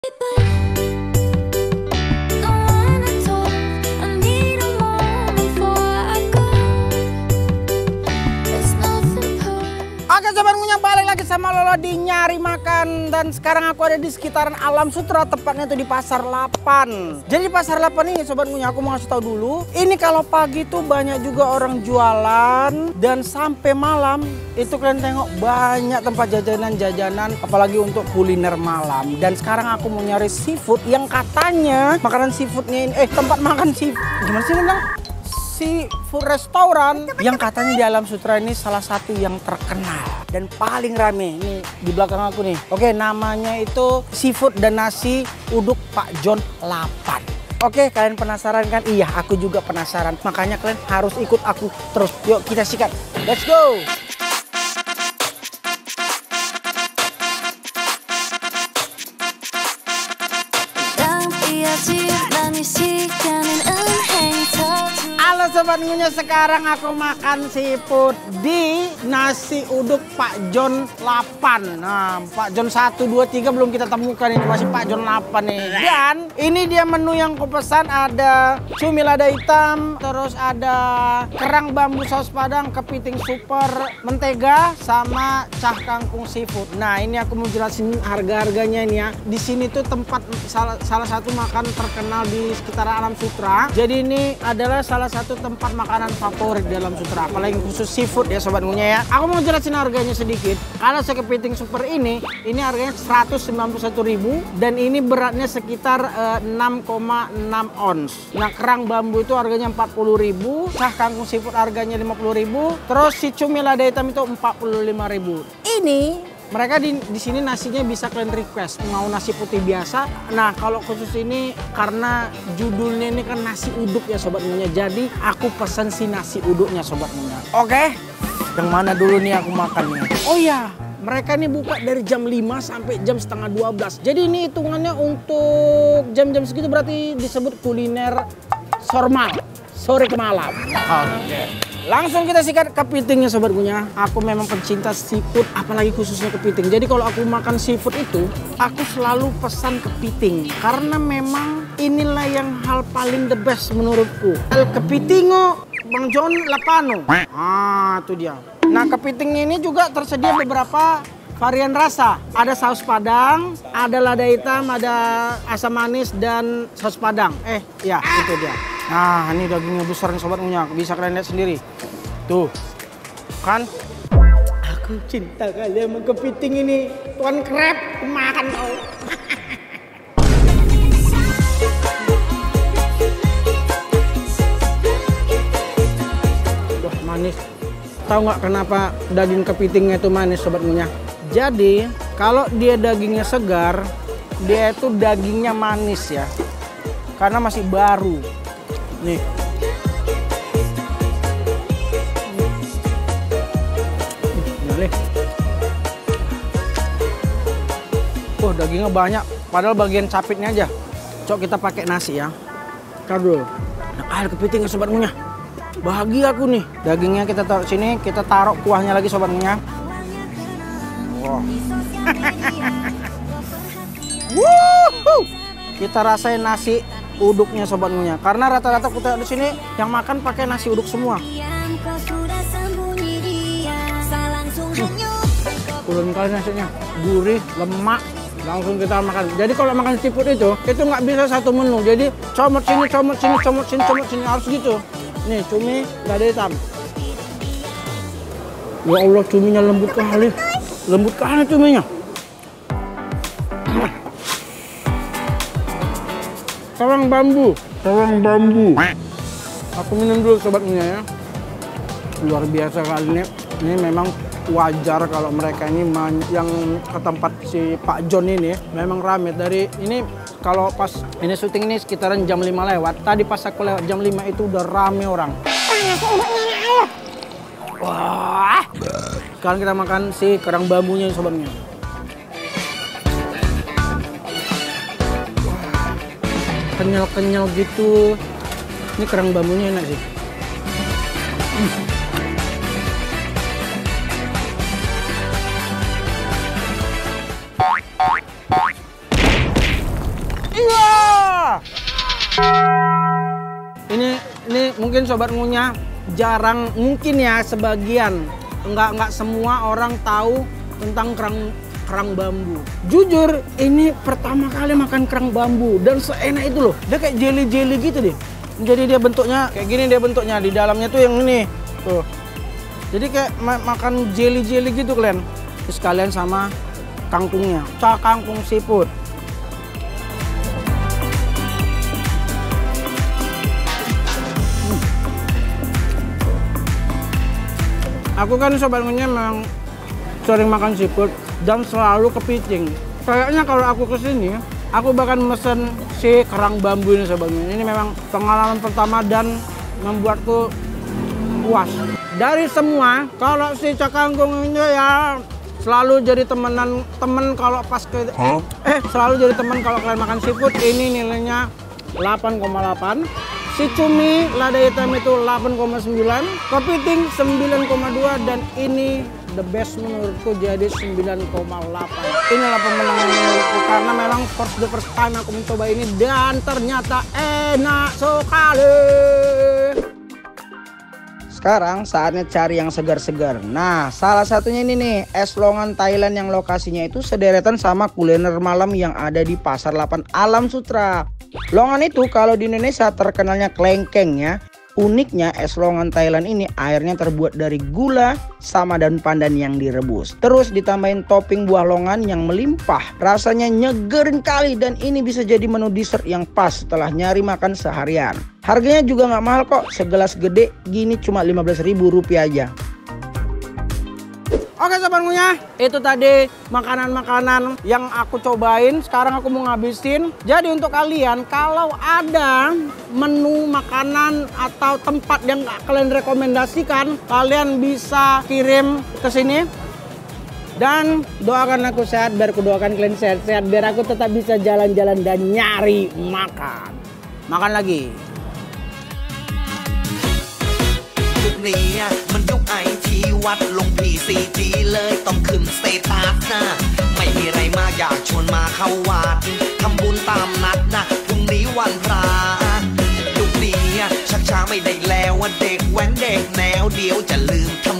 Oke sobat ngunyah, balik lagi sama Lolo di Nyari Makan. Dan sekarang aku ada di sekitaran Alam Sutera, tepatnya itu di Pasar 8. Jadi di Pasar 8 ini sobat ngunyah, aku mau kasih tahu dulu. Ini kalau pagi tuh banyak juga orang jualan. Dan sampai malam itu kalian tengok banyak tempat jajanan-jajanan, apalagi untuk kuliner malam. Dan sekarang aku mau nyari seafood yang katanya makanan seafoodnya ini, tempat makan seafood. Gimana sih bilang? Seafood restoran yang katanya di Alam Sutera ini salah satu yang terkenal dan paling rame nih di belakang aku nih. Oke, namanya itu seafood dan nasi uduk Pak John 8. Oke, kalian penasaran kan? Iya, aku juga penasaran. Makanya kalian harus ikut aku terus. Yuk kita sikat. Let's go. Halo sobat ngunyah, sekarang aku makan seafood di nasi uduk Pak John 8. Nah, Pak John 1, 2, 3 belum kita temukan, ini masih Pak John 8 nih. Dan ini dia menu yang aku pesan, ada cumi lada hitam, terus ada kerang bambu saus padang, kepiting super mentega, sama cah kangkung seafood. Nah, ini aku mau jelasin harga-harganya ini ya. Di sini tuh tempat salah satu makan terkenal di sekitar Alam Sutera. Jadi ini adalah salah satu tempat makanan favorit di Alam Sutera, apalagi khusus seafood ya sobat ngunyah ya. Aku mau jelasin harganya sedikit. Kalau sekepiting super ini harganya 191.000 dan ini beratnya sekitar 6,6 ons. Nah, kerang bambu itu harganya 40.000, cah kangkung seafood harganya 50.000, terus si cumi lada hitam itu 45.000. Ini mereka di sini nasinya bisa kalian request, mau nasi putih biasa. Nah, kalau khusus ini karena judulnya ini kan nasi uduk ya sobat ngunyah, jadi aku pesan si nasi uduknya sobat ngunyah. Oke, yang mana dulu nih aku makan nih? Oh iya, mereka ini buka dari jam 5 sampai jam setengah 12. Jadi ini hitungannya untuk jam-jam segitu berarti disebut kuliner formal, sore ke malam. Oke. Langsung kita sikat kepitingnya sobat ngunyah. Aku memang pencinta seafood, apalagi khususnya kepiting. Jadi kalau aku makan seafood itu, aku selalu pesan kepiting. Karena memang inilah yang hal paling the best menurutku. El kepitingo Bang John 8. Ah, itu dia. Nah, kepiting ini juga tersedia beberapa varian rasa. Ada saus padang, ada lada hitam, ada asam manis, dan saus padang. Ya itu dia. Nah, ini dagingnya besar nih sobat ngunyah, bisa kalian lihat sendiri. Tuh, kan? Aku cinta kali sama kepiting ini. Tuan krep, makan kau. Wah, manis. Tahu nggak kenapa daging kepitingnya itu manis sobat ngunyah? Jadi, kalau dia dagingnya segar, dia itu dagingnya manis ya. Karena masih baru. Nih. Boleh. Oh, dagingnya banyak. Padahal bagian capitnya aja. Cok, kita pakai nasi ya. Kado. Nah, air kepiting sobat ngunyah. Bahagia aku nih. Dagingnya kita taruh sini, kita taruh kuahnya lagi sobat ngunyah. Wow. Wuhu. Kita rasain nasi uduknya sobat ngunyah. Karena rata-rata aku tengok di sini yang makan pakai nasi uduk semua. Ulun kali nasinya, gurih, lemak, langsung kita makan. Jadi kalau makan seafood itu nggak bisa satu menu. Jadi comot sini, comot sini, comot sini, comot sini, harus gitu. Nih cumi lada hitam. Ya Allah, cuminya lembut kali, lembut kali cuminya. Kerang bambu. Aku minum dulu sobat ngunyah ya. Luar biasa kali ini. Ini memang wajar kalau mereka ini yang ke tempat si Pak John ini memang rame. Dari ini kalau pas ini syuting ini sekitaran jam 5 lewat. Tadi pas aku lewat jam 5 itu udah rame orang. Wah. Sekarang kita makan si kerang bambunya sobat ngunyah. Kenyal-kenyal gitu. Ini kerang bambunya enak sih. Iya. Ini mungkin sobat ngunyah jarang, mungkin ya sebagian, nggak semua orang tahu tentang kerang bambu. Jujur, ini pertama kali makan kerang bambu dan seenak itu loh. Dia kayak jelly gitu deh. Jadi dia bentuknya kayak gini, dia bentuknya di dalamnya tuh yang ini tuh. Jadi kayak makan jelly gitu kalian. Terus kalian sama kangkungnya, kangkung seafood. Aku kan sobat ngunyah memang sering makan seafood dan selalu kepiting. Kayaknya kalau aku kesini, aku bahkan mesen si kerang bambu ini sobat ngunyah. Ini memang pengalaman pertama dan membuatku puas. Dari semua, kalau si cakangkung ini ya selalu jadi temen kalau pas ke selalu jadi teman kalau kalian makan seafood. Ini nilainya 8,8. Si cumi lada hitam itu 8,9, kepiting 9,2 dan ini the best menurutku jadi 9,8. Inilah pemenang menurutku karena memang the first time aku mencoba ini dan ternyata enak sekali. Sekarang saatnya cari yang segar-segar. Nah, salah satunya ini nih, es longan Thailand yang lokasinya itu sederetan sama kuliner malam yang ada di Pasar 8 Alam Sutera. Longan itu kalau di Indonesia terkenalnya klengkeng ya. Uniknya es longan Thailand ini airnya terbuat dari gula sama daun pandan yang direbus. Terus ditambahin topping buah longan yang melimpah. Rasanya nyegerin kali dan ini bisa jadi menu dessert yang pas setelah nyari makan seharian. Harganya juga nggak mahal kok, segelas gede gini cuma Rp15.000 aja. Oke sobat ngunyah, itu tadi makanan-makanan yang aku cobain. Sekarang aku mau ngabisin. Jadi untuk kalian, kalau ada menu makanan atau tempat yang kalian rekomendasikan, kalian bisa kirim ke sini. Dan doakan aku sehat, biar aku doakan kalian sehat-sehat, biar aku tetap bisa jalan-jalan dan nyari makan. Makan lagi. เนี่ยมันยุคไอทีวัดลง PCG เลยต้องขึ้นสเตตัสนะไม่มีอะไรมากอยากชวนมาเข้าวัดทำบุญตามนัดนะพรุ่งนี้วันพระยุคนี้ชักช้าไม่ได้แล้วว่าเด็กแว้นเด็กแนวเดี๋ยวจะลืมท